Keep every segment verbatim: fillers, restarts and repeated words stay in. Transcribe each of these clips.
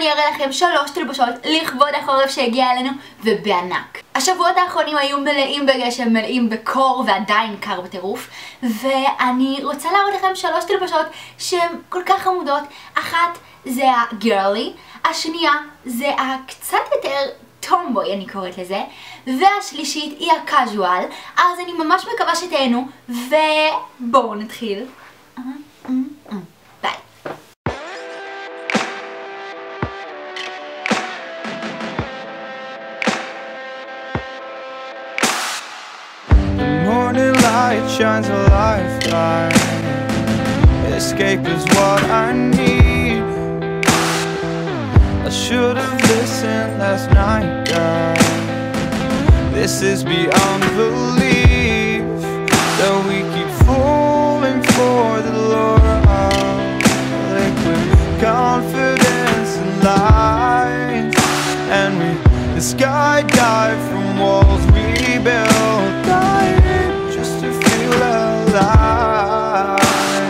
אני אראה לכם שלוש תלבושות לכבוד החורף שהגיע אלינו, ובענק. השבועות האחרונים היו מלאים בגשם, מלאים בקור, ועדיין קר בטירוף, ואני רוצה להראות לכם שלוש תלבושות שהן כל כך חמודות. אחת זה הגירלי, השנייה זה הקצת יותר טומבוי, אני קוראת לזה, והשלישית היא הקאז'ואל. אז אני ממש מקווה שתהנו, ובואו נתחיל. ביי. Morning light shines a lifeline. Escape is what I need. I should have listened last night, God. This is beyond belief, that we keep falling for the lure of liquid confidence and lies, and we the skydive from walls we built, dying just to feel alive.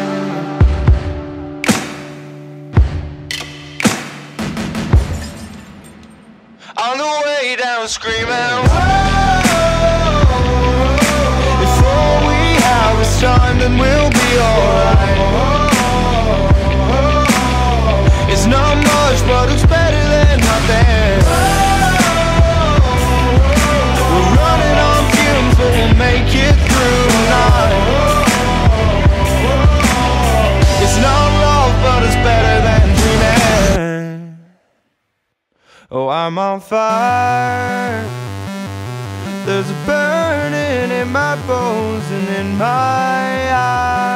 On the way down screaming, whoa, if all we have is time, then we'll be alright. It's not much, but it's better than nothing. We're running on fumes, but we'll make it through tonight. It's not love, but it's better than dreaming. Oh, I'm on fire. There's a burning in my bones and in my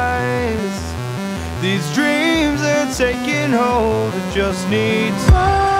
eyes. These dreams are taking hold, it just need time.